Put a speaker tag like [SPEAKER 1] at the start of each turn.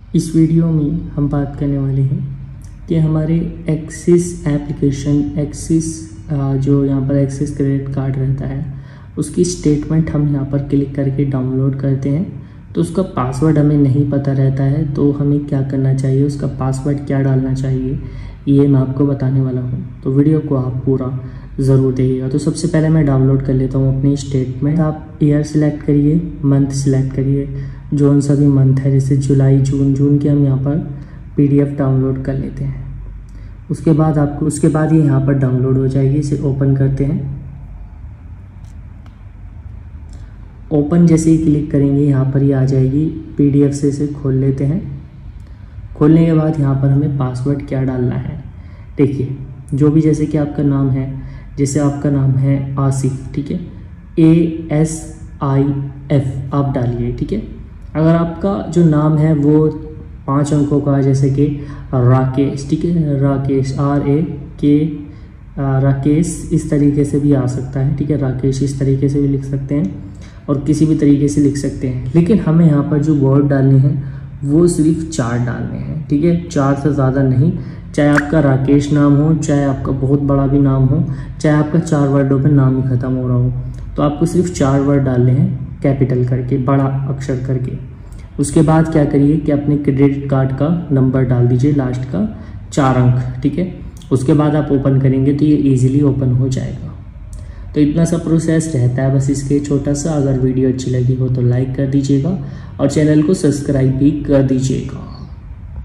[SPEAKER 1] इस वीडियो में हम बात करने वाले हैं कि हमारे एक्सिस एप्लीकेशन जो यहाँ पर एक्सिस क्रेडिट कार्ड रहता है उसकी स्टेटमेंट हम यहाँ पर क्लिक करके डाउनलोड करते हैं तो उसका पासवर्ड हमें नहीं पता रहता है। तो हमें क्या करना चाहिए, उसका पासवर्ड क्या डालना चाहिए, ये मैं आपको बताने वाला हूँ। तो वीडियो को आप पूरा ज़रूर देखिएगा। तो सबसे पहले मैं डाउनलोड कर लेता हूँ अपनी स्टेटमेंट। आप ईयर सिलेक्ट करिए, मंथ सिलेक्ट करिए, जोन सा भी मंथ है जैसे जुलाई जून की हम यहाँ पर PDF डाउनलोड कर लेते हैं। उसके बाद ये यहाँ पर डाउनलोड हो जाएगी। इसे ओपन करते हैं। ओपन जैसे ही क्लिक करेंगे यहाँ पर ये आ जाएगी। PDF से इसे खोल लेते हैं। खोलने के बाद यहाँ पर हमें पासवर्ड क्या डालना है, देखिए जो भी जैसे कि आपका नाम है, जैसे आपका नाम है आसिफ, ठीक है, ASIF आप डालिए, ठीक है। अगर आपका जो नाम है वो 5 अंकों का, जैसे कि राकेश, ठीक है, राकेश राकेश इस तरीके से भी आ सकता है, ठीक है, राकेश इस तरीके से भी लिख सकते हैं और किसी भी तरीके से लिख सकते हैं। लेकिन हमें यहाँ पर जो वर्ड डालने हैं वो सिर्फ 4 डालने हैं, ठीक है, 4 से ज़्यादा नहीं। चाहे आपका राकेश नाम हो, चाहे आपका बहुत बड़ा भी नाम हो, चाहे आपका 4 वर्डों पे नाम ही ख़त्म हो रहा हो, तो आपको सिर्फ 4 वर्ड डालने हैं कैपिटल करके, बड़ा अक्षर करके। उसके बाद क्या करिए कि अपने क्रेडिट कार्ड का नंबर डाल दीजिए, लास्ट का 4 अंक, ठीक है। उसके बाद आप ओपन करेंगे तो ये ईजिली ओपन हो जाएगा। तो इतना सा प्रोसेस रहता है बस इसके, छोटा सा। अगर वीडियो अच्छी लगी हो तो लाइक कर दीजिएगा और चैनल को सब्सक्राइब भी कर दीजिएगा।